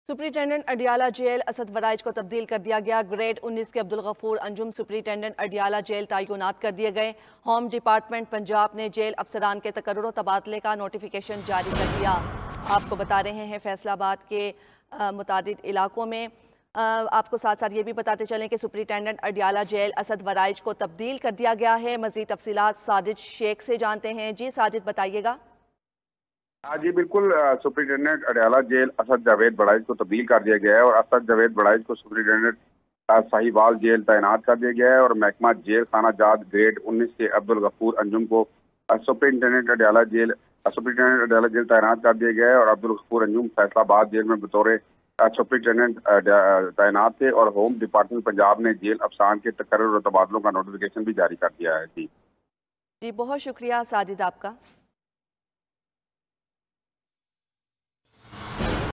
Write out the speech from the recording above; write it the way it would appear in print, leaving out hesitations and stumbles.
Superintendent Adiala jail Asad Warraich को तब्दील कर दिया गया। ग्रेड 19 के अब्दुल गफूर अंजुम सुप्रिंटेंडेंट अडियाला जेल तैनात कर दिए गए। होम डिपार्टमेंट पंजाब ने जेल अफसरान के तकर्रुर और तबादले का नोटिफिकेशन जारी कर दिया। आपको बता रहे हैं फैसलाबाद के मुतादिद इलाकों में। आपको साथ साथ ये भी बताते चलें कि सुप्रिंटेंडेंट अडियाला जेल असद वराइज को तब्दील कर दिया गया है। मजीद तफसीलात साजिद शेख से जानते हैं। जी साजिद, बताइएगा। हाँ जी बिल्कुल, सुप्रिंटेंडेंट अडियाला जेल असद जावेद बड़ाइज को तब्दील कर दिया गया है और असद जावेद बड़ाइज को सुप्रिंटेंडेंट साहिवाल जेल तैनात कर दिया गया है और महकमा जेल खाना जात ग्रेड 19 के अब्दुल गफूर अंजुम को सुप्रिंटेंडेंट अडियाला जेल तैनात कर दिया गया है और अब्दुल गफूर अंजुम फैसलाबाद जेल में बतौर सुप्रिंटेंडेंट तैनात थे और होम डिपार्टमेंट पंजाब ने जेल अफसरान के तकर्रुर और तबादलों का नोटिफिकेशन भी जारी कर दिया है। जी बहुत शुक्रिया साजिद आपका।